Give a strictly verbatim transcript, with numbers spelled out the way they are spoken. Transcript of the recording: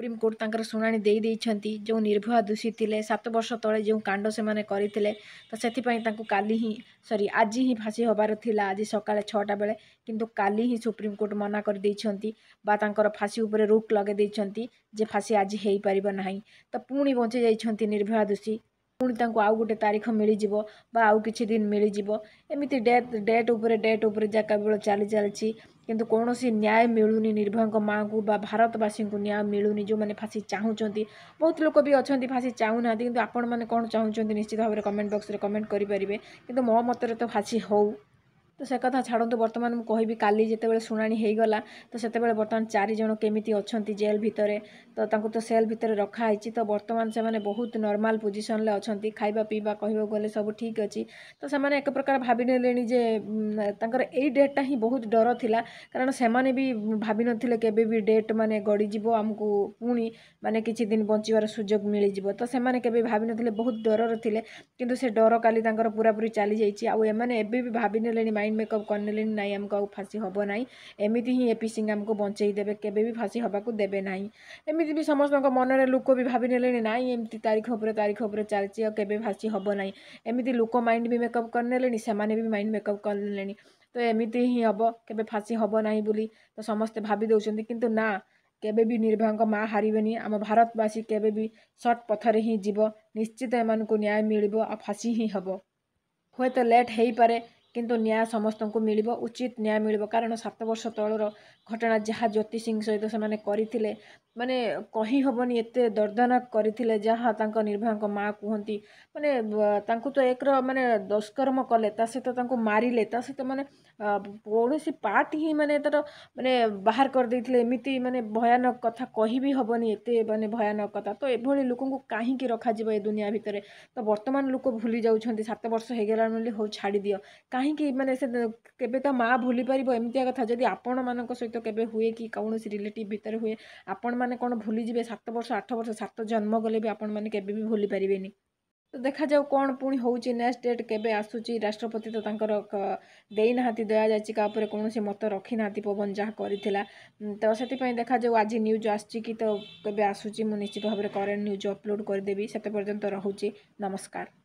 Supreme court तांकर शुणाणी दे देइछंती जो निर्भया दोषी थिले सात वर्ष तले जो कांड से माने करिथिले तो सेथिपई तांकु काली ही सॉरी आज ही फांसी होबार थिला आज सकाळे छटा बेले किंतु काली ही सुप्रीमकोर्ट मना कर देइछंती बा तांकर फांसी उपरे रोक लगे देइछंती जे फांसी आज हेई परिबो नाही तो पुणी बंची जाइछंती निर्भया दोषी पुणी तांकु आउ गोटे तारीख मिली जिवो बा आउ किछि दिन मिली जिवो एमिति डेट डेट उपरे डेट उपरे जा केवल चली चलछि किंतु कौनसी न्याय मिलूनी निर्भया माँ को बा भारतवासी को न्याय मिलूनी जो मैंने फांसी चाहूँगी बहुत लोग भी अच्छा फांसी चाहूना कि आपण मैंने कौन चाहूँगी निश्चित भाव में कमेंट बॉक्स रे कमेंट करेंगे कि मो मत तो फांसी हो तो से कथा छाड़ू बर्तमान मुझे कहि काली जिते शुणाणी हो गला तो से बर्तमान चार जन केमी अच्छा जेल भितर तो तांको तो सेल भितर रखाई तो बर्तमान से बहुत नॉर्मल पोजिशन ले अच्छा खाइबा पीवा कह गले सब ठीक अच्छी तो से एक प्रकार भाभी नेलेनी जे तांकर एई डेटा ही बहुत डर थिला कारण से माने भी भाभी नथिले केबे भी डेट माने गड़ी जिवो हमकु पुणी माने किछि दिन बंचिबार सुजोग मिली जिवो तो से माने केबे भाभी नथिले बहुत डर थिले किंतु से डर काली तांकर पूरा पूरी चली जाइछि आ एमाने एबे भी भाभी नेलेनी माइंड मेकअप करनेलेनी नाई हमको आउ फांसी हबो नाई एमिति ही एपी सिंह हमको बंचेई देबे केबे भी फांसी हबाकू देबे नाई एमिति भी समस्त मनरे लोक भी भाभी नेलेनी नाई एमिति तारीख उपरे तारीख उपरे चलछि आ केबे फांसी हबो नाई एमिति लोक माइंड भी मेकअप करनेलेनी सेमाने भी माइंड मेकअप करनेलेनी तो एमिति ही हम केबे फांसी हब नहीं बोली तो समस्ते भाभी दौरान किंतु ना केबे भी निर्भया माँ हारबेनी आम भारतवासी केबे भी सट पथरे ही जीव निश्चित एम को न्याय मिल आ फांसी ही हम हुए तो लेट हो पारे किंतु न्याय समस्त को मिल उचित न्याय मिल कारण सात वर्ष तलर घटना जहाँ ज्योति सिंह सहित से माने करथिले माने कही हबनी एते दर्दनाक करथिले जहाँ तांको निर्भया माँ कहती माने तांको तो एक माने दुष्कर्म कले ता सहित तांको मारिले ता सहित माने कौन पार्ट ही माने तार माने बाहर कर देथिले एमिति माने भयानक कथा कही भी हबनी एते माने भयानक कथा तो एभली लोक को काहे की रखा जिवो ए दुनिया भितर तो वर्तमान लोक भूली जाउछंती सात वर्ष हो गला बोली हो छाड़ी दियो कहीं माने से केबे तो माँ भूली पारिबो एमितिया कथा जदि आपण मानक सहित केबे हुए कि कौन रिलेटिव भितर हुए आपण माने कौन भूली जिवे सात वर्ष आठ वर्ष सात जन्म गले भी आपण माने केबे भी भूली पारिबेनी तो देखा जाऊ कौन पुणी होउची नेक्स्ट डेट केबे आसुची राष्ट्रपति तो तांकर देई नाहाती दया जायछि का ऊपर कोनोसी मत रखी नाहाती पवन जहाँ करिथिला तो सेति पई देखा जाऊ आज न्यूज आसछि कि तो केबे आसुची मु निश्चित भाव में करेंट न्यूज अपलोड कर देबी सेते पर्यंत रहूची नमस्कार।